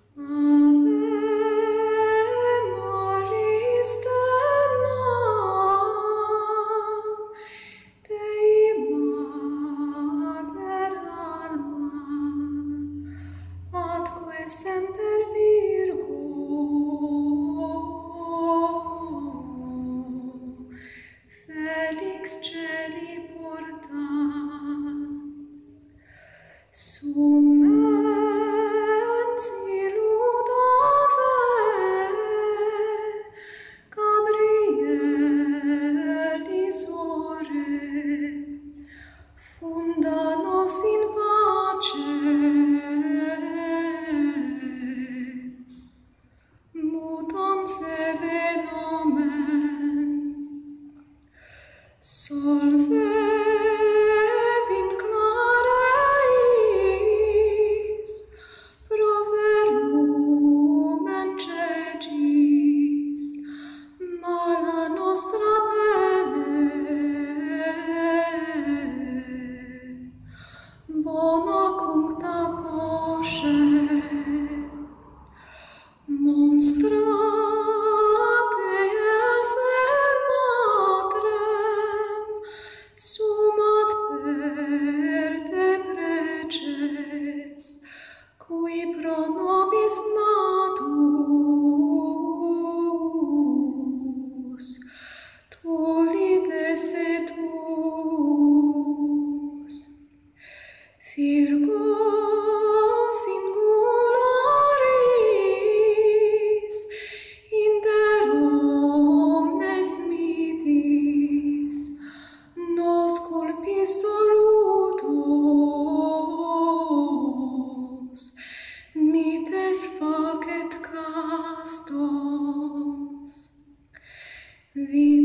Ave Maris Stella, Dei Mater Alma, atque semper Virgo, Felix Celi porta, Sumens illud Ave, Gabrielis ore, funda nos in pace, mutans eve nomen, solve vinclareis, prover lumen cegis, mala nostra pelle, bona cuncta posce, monstrate esse matrem, sumat per te preces, qui pro nobis natus, tulites et tuus, Virgo singularis, inter omnes mitis, nos culpis solutos, mites facet castos.